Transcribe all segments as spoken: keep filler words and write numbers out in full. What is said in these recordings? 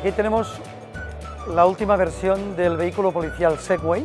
Aquí tenemos la última versión del vehículo policial Segway.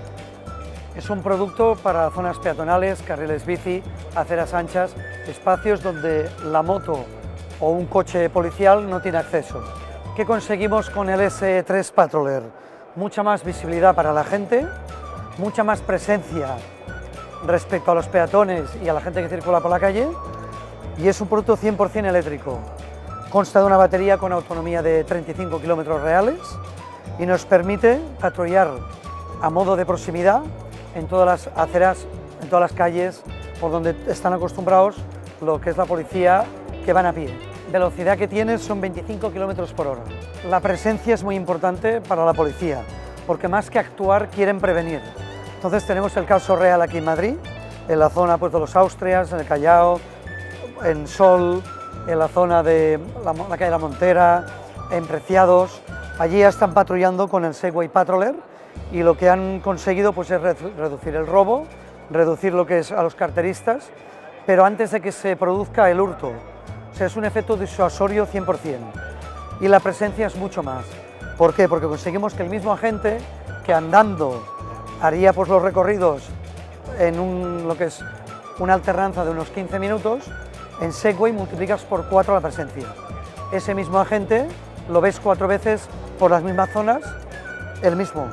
Es un producto para zonas peatonales, carriles bici, aceras anchas, espacios donde la moto o un coche policial no tiene acceso. ¿Qué conseguimos con el ese tres Patroller? Mucha más visibilidad para la gente, mucha más presencia respecto a los peatones y a la gente que circula por la calle, y es un producto cien por cien eléctrico. Consta de una batería con autonomía de treinta y cinco kilómetros reales y nos permite patrullar a modo de proximidad en todas las aceras, en todas las calles por donde están acostumbrados lo que es la policía, que van a pie. Velocidad que tiene son veinticinco kilómetros por hora. La presencia es muy importante para la policía, porque más que actuar quieren prevenir. Entonces tenemos el caso real aquí en Madrid, en la zona pues, de los Austrias, en el Callao, en Sol, en la zona de la, la calle La Montera, en Preciados. Allí ya están patrullando con el Segway Patroller y lo que han conseguido pues, es reducir el robo, reducir lo que es a los carteristas, pero antes de que se produzca el hurto. O sea, es un efecto disuasorio cien por cien y la presencia es mucho más. ¿Por qué? Porque conseguimos que el mismo agente que andando haría pues, los recorridos en un, lo que es una alternanza de unos quince minutos, en Segway multiplicas por cuatro la presencia. Ese mismo agente lo ves cuatro veces por las mismas zonas, el mismo.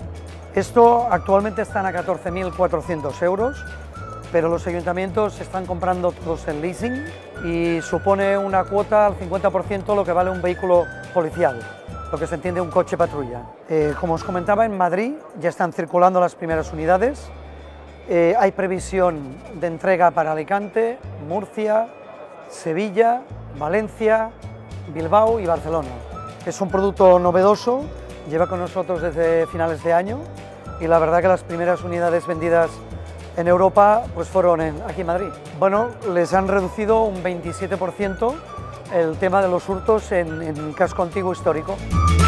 Esto actualmente están a catorce mil cuatrocientos euros, pero los ayuntamientos están comprando todos en leasing y supone una cuota al cincuenta por ciento lo que vale un vehículo policial, lo que se entiende un coche patrulla. Eh, como os comentaba, en Madrid ya están circulando las primeras unidades. Eh, hay previsión de entrega para Alicante, Murcia, Sevilla, Valencia, Bilbao y Barcelona. Es un producto novedoso, lleva con nosotros desde finales de año y la verdad que las primeras unidades vendidas en Europa pues fueron en, aquí en Madrid. Bueno, les han reducido un veintisiete por ciento el tema de los hurtos en, en casco antiguo histórico.